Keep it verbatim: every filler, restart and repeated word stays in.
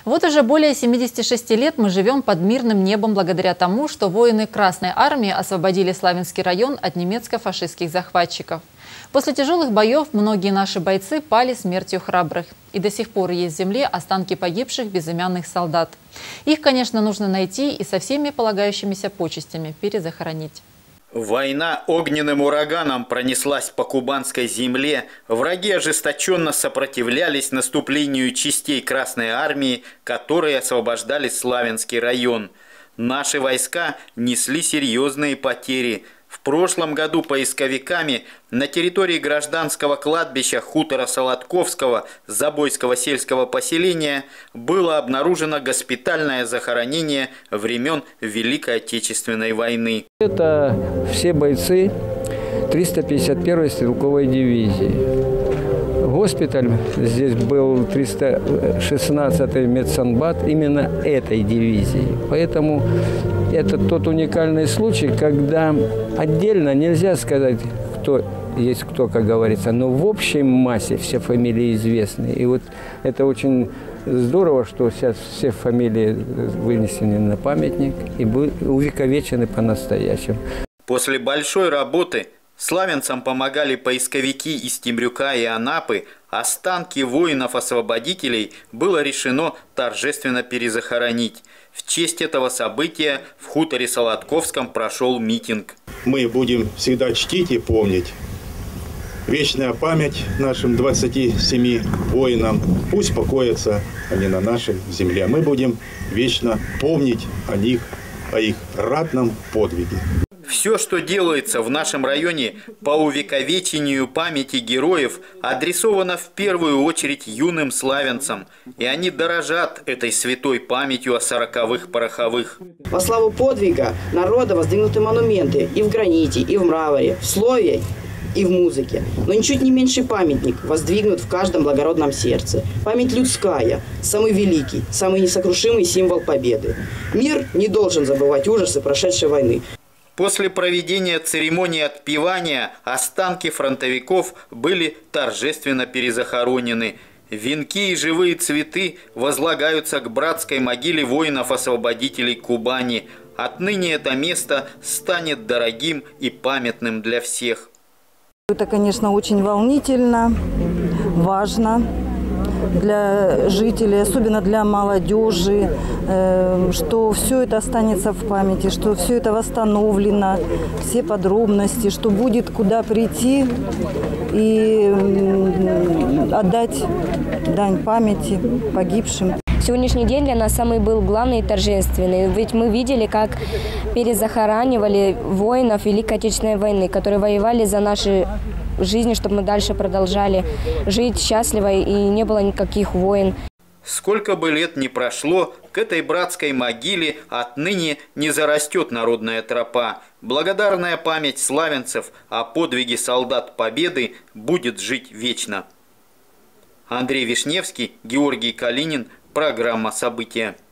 Вот уже более семидесяти шести лет мы живем под мирным небом благодаря тому, что воины Красной Армии освободили Славянский район от немецко-фашистских захватчиков. После тяжелых боев многие наши бойцы пали смертью храбрых. И до сих пор есть в земле останки погибших безымянных солдат. Их, конечно, нужно найти и со всеми полагающимися почестями перезахоронить. Война огненным ураганом пронеслась по кубанской земле. Враги ожесточенно сопротивлялись наступлению частей Красной Армии, которые освобождали Славянский район. Наши войска несли серьезные потери. В прошлом году поисковиками на территории гражданского кладбища хутора Солодковского Забойского сельского поселения было обнаружено госпитальное захоронение времен Великой Отечественной войны. Это все бойцы триста пятьдесят первой стрелковой дивизии. Госпиталь здесь был триста шестнадцатый медсанбат именно этой дивизии. Поэтому это тот уникальный случай, когда отдельно нельзя сказать, кто есть кто, как говорится, но в общей массе все фамилии известны. И вот это очень здорово, что сейчас все фамилии вынесены на памятник и увековечены по-настоящему. После большой работы славянцам помогали поисковики из Темрюка и Анапы. Останки воинов-освободителей было решено торжественно перезахоронить. В честь этого события в хуторе Солодковском прошел митинг. Мы будем всегда чтить и помнить. Вечная память нашим двадцати семи воинам. Пусть покоятся они на нашей земле. Мы будем вечно помнить о них, о их ратном подвиге. Все, что делается в нашем районе по увековечению памяти героев, адресовано в первую очередь юным славянцам. И они дорожат этой святой памятью о сороковых пороховых. Во славу подвига народа воздвигнуты монументы и в граните, и в мраморе, в слове и в музыке. Но ничуть не меньший памятник воздвигнут в каждом благородном сердце. Память людская, самый великий, самый несокрушимый символ победы. Мир не должен забывать ужасы прошедшей войны. После проведения церемонии отпевания останки фронтовиков были торжественно перезахоронены. Венки и живые цветы возлагаются к братской могиле воинов-освободителей Кубани. Отныне это место станет дорогим и памятным для всех. Это, конечно, очень волнительно, важно для жителей, особенно для молодежи, что все это останется в памяти, что все это восстановлено, все подробности, что будет куда прийти и отдать дань памяти погибшим. Сегодняшний день для нас самый был главный и торжественный. Ведь мы видели, как перезахоранивали воинов Великой Отечественной войны, которые воевали за наши жизни, чтобы мы дальше продолжали жить счастливо и не было никаких войн. Сколько бы лет ни прошло, к этой братской могиле отныне не зарастет народная тропа. Благодарная память славянцев о подвиге солдат Победы будет жить вечно. Андрей Вишневский, Георгий Калинин. Программа «События».